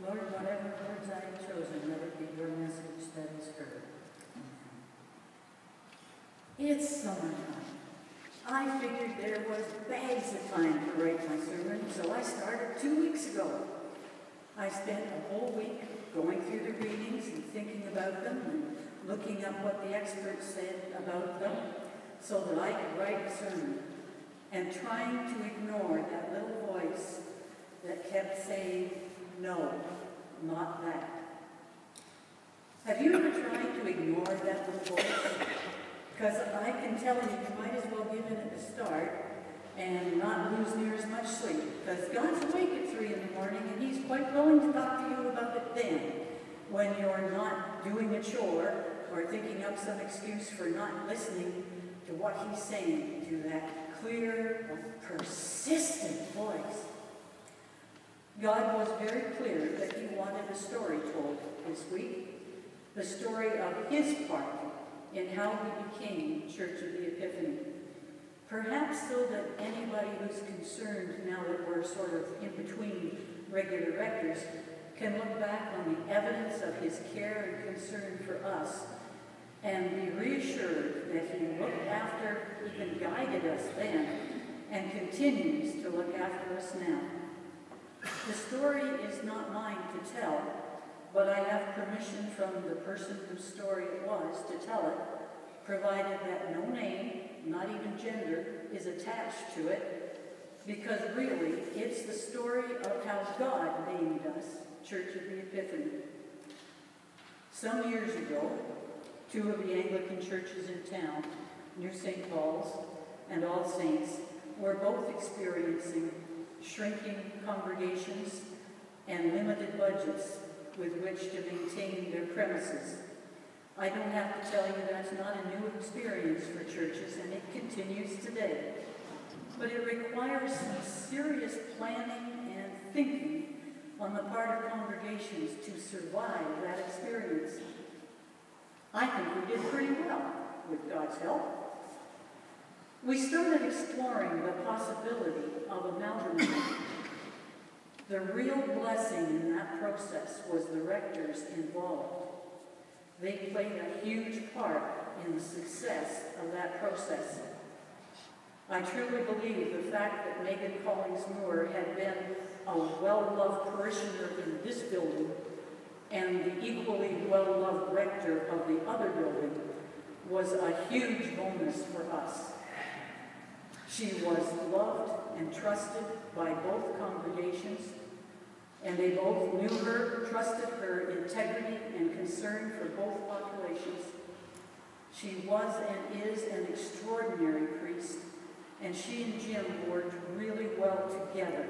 Lord, whatever words I have chosen, let it be your message that is heard. It's summertime. I figured there was bags of time to write my sermon, so I started 2 weeks ago. I spent a whole week going through the readings and thinking about them and looking up what the experts said about them so that I could write a sermon, and trying to ignore that little voice that kept saying, no, not that. Have you ever tried to ignore that little voice? Because I can tell you might as well give in at the start and not lose near as much sleep. Because God's awake at 3 in the morning and he's quite willing to talk to you about it then, when you're not doing a chore or thinking up some excuse for not listening to what he's saying to that clear, persistent voice. God was very clear that he wanted a story told this week, the story of his part in how we became Church of the Epiphany. Perhaps so that anybody who's concerned, now that we're sort of in between regular rectors, can look back on the evidence of his care and concern for us and be reassured that he looked after, even guided us then, and continues to look after us now. The story is not mine to tell, but I have permission from the person whose story it was to tell it, provided that no name, not even gender, is attached to it, because really, it's the story of how God named us Church of the Epiphany. Some years ago, 2 of the Anglican churches in town, New St. Paul's and All Saints, were both experiencing shrinking congregations and limited budgets with which to maintain their premises. I don't have to tell you that's not a new experience for churches, and it continues today. But it requires some serious planning and thinking on the part of congregations to survive that experience. I think we did pretty well, with God's help. We started exploring the possibility of amalgamating. The real blessing in that process was the rectors involved. They played a huge part in the success of that process. I truly believe the fact that Megan Collins Moore had been a well-loved parishioner in this building and the equally well-loved rector of the other building was a huge bonus for us. She was loved and trusted by both congregations, and they both knew her, trusted her integrity and concern for both populations. She was and is an extraordinary priest, and she and Jim worked really well together.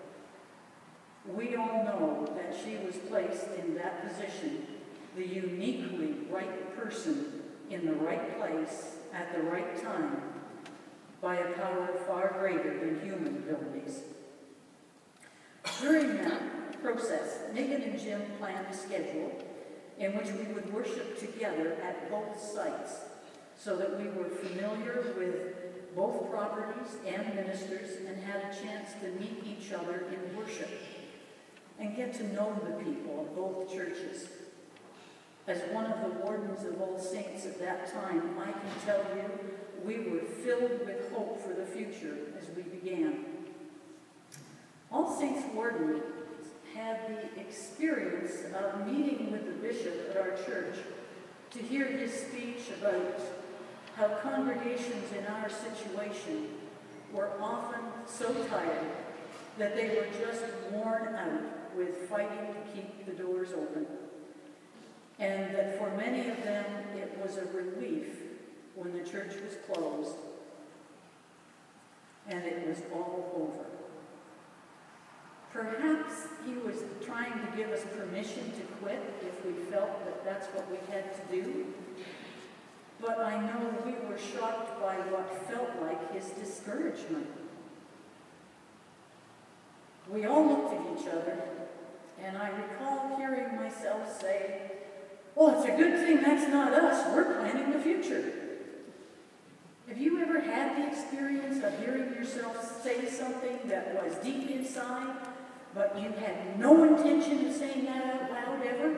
We all know that she was placed in that position, the uniquely right person in the right place at the right time, by a power far greater than human abilities. During that process, Megan and Jim planned a schedule in which we would worship together at both sites so that we were familiar with both properties and ministers and had a chance to meet each other in worship and get to know the people of both churches. As one of the wardens of All Saints at that time, I can tell you we were filled with hope for the future as we began. All Saints warden had the experience of meeting with the bishop at our church to hear his speech about how congregations in our situation were often so tired that they were just worn out with fighting to keep the doors open, and that for many of them it was a relief when the church was closed and it was all over. Perhaps he was trying to give us permission to quit if we felt that that's what we had to do. But I know we were shocked by what felt like his discouragement. We all looked at each other, and I recall hearing myself say, "Well, it's a good thing that's not us. We're planning the future." Have you ever had the experience of hearing yourself say something that was deep inside, But you had no intention of saying that out loud ever?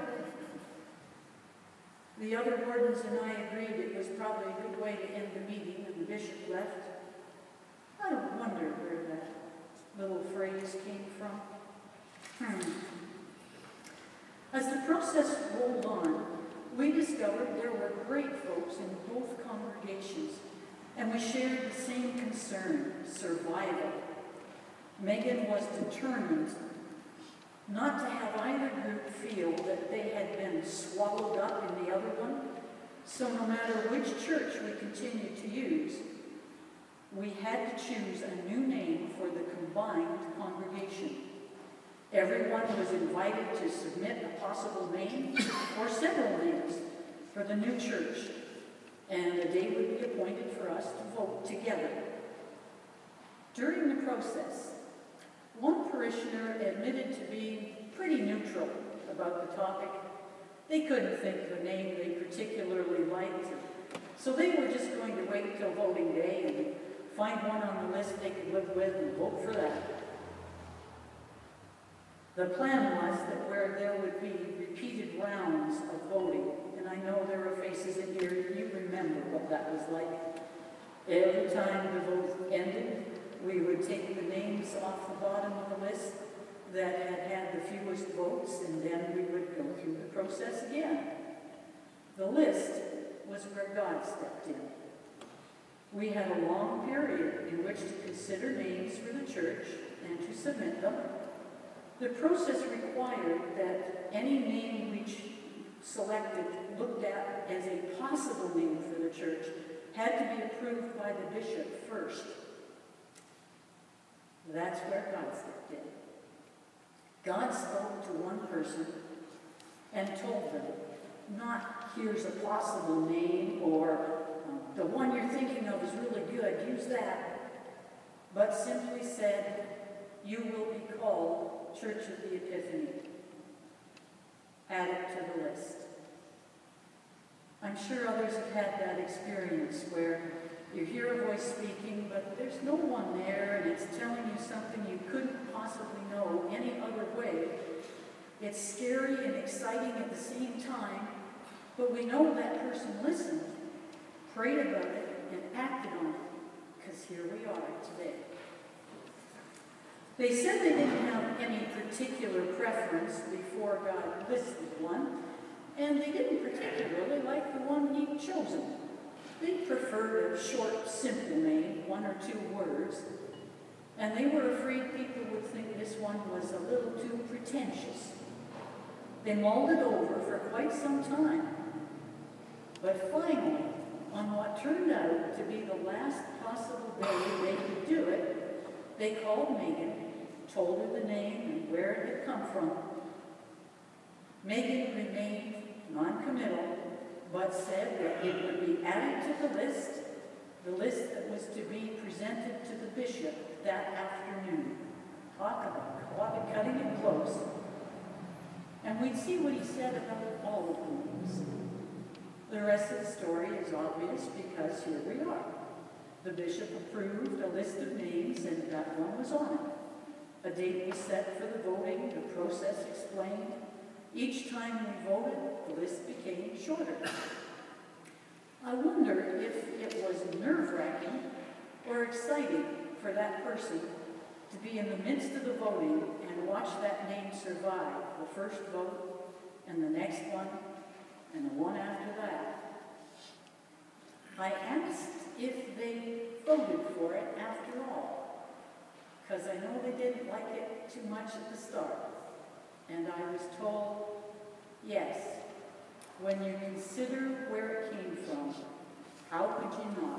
The other wardens and I agreed it was probably a good way to end the meeting, and the bishop left. I wonder where that little phrase came from. As the process rolled on, we discovered there were great folks in both congregations, and we shared the same concern, survival. Megan was determined not to have either group feel that they had been swallowed up in the other one, so no matter which church we continued to use, we had to choose a new name for the combined congregation. Everyone was invited to submit a possible name or several names for the new church, and a day would be appointed for us to vote together. During the process, one parishioner admitted to being pretty neutral about the topic. They couldn't think of a name they particularly liked, so they were just going to wait till voting day and find one on the list they could live with and vote for that. The plan was that where there would be repeated rounds of voting, and I know there are faces in here, you remember what that was like. Every time the vote ended, we would take the names off the bottom of the list that had had the fewest votes, and then we would go through the process again. The list was where God stepped in. We had a long period in which to consider names for the church and to submit them. The process required that any name we selected, looked at as a possible name for the church, had to be approved by the bishop first. That's where God stepped in. God spoke to one person and told them, not here's a possible name, or the one you're thinking of is really good, use that, but simply said, you will be called Church of the Epiphany. Add it to the list. I'm sure others have had that experience where you hear a voice speaking, but there's no one there, and it's telling you something you couldn't possibly know any other way. It's scary and exciting at the same time, but we know that person listened, prayed about it, and acted on it, because here we are today. They said they didn't have any particular preference before God listed one, and they didn't particularly like the one He'd chosen. They preferred a short, simple name, 1 or 2 words, and they were afraid people would think this one was a little too pretentious. They mulled it over for quite some time, but finally, on what turned out to be the last possible day they could do it, they called Megan, told her the name and where it had come from. Megan remained non-committal, but said that it would be added to the list that was to be presented to the bishop that afternoon. Talk about cutting it close. And we'd see what he said about all of the names. The rest of the story is obvious because here we are. The bishop approved a list of names, and that one was on it. A date was set for the voting, the process explained. Each time we voted, the list became shorter. I wonder if it was nerve-wracking or exciting for that person to be in the midst of the voting and watch that name survive the first vote and the next one and the one after that. I asked if they voted for it after all, because I know they didn't like it too much at the start. And I was told, yes, when you consider where it came from, how could you not?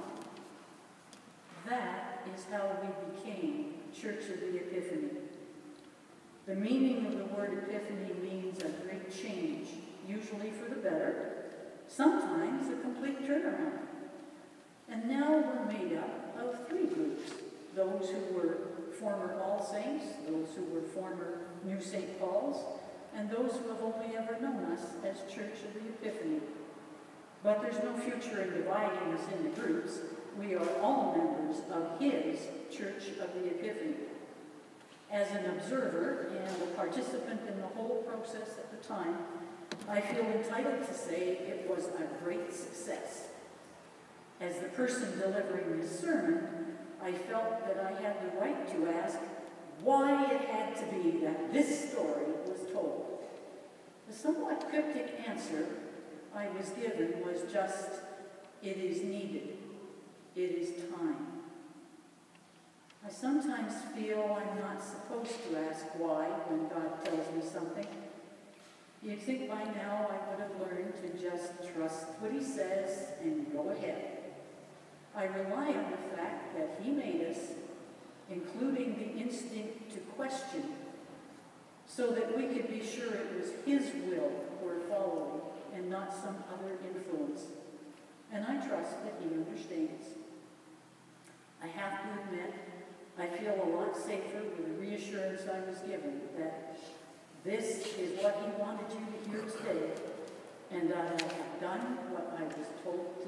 That is how we became Church of the Epiphany. The meaning of the word epiphany means a great change, usually for the better, sometimes a complete turnaround. And now we're made up of 3 groups: those who were former All Saints, those who were former New St. Paul's, and those who have only ever known us as Church of the Epiphany. But there's no future in dividing us into groups. We are all members of His Church of the Epiphany. As an observer and a participant in the whole process at the time, I feel entitled to say it was a great success. As the person delivering this sermon, I felt that I had the right to ask why it had to be that this story was told. The somewhat cryptic answer I was given was just, it is needed. It is time. I sometimes feel I'm not supposed to ask why when God tells me something. You'd think by now I would have learned to just trust what he says and go ahead. I rely on the fact that he made us, including the instinct to question, so that we could be sure it was his will we're following and not some other influence. And I trust that he understands. I have to admit, I feel a lot safer with the reassurance I was given that this is what he wanted you to hear today, and that I have done what I was told to